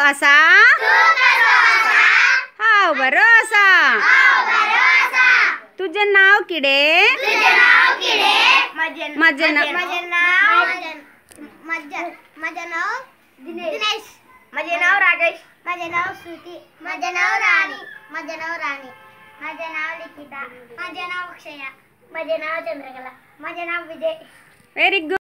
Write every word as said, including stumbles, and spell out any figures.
असा हाव बरो असा तुझे नाव किडे माझे नाव माझे नाव दिनेश माझे नाव राजेश माझे नाव श्रुती माझे नाव राणी माझे नाव राणी माझे नाव लिखिता माझे नाव अक्षया माझे नाव चंद्रकला माझे नाव विजय. Very good.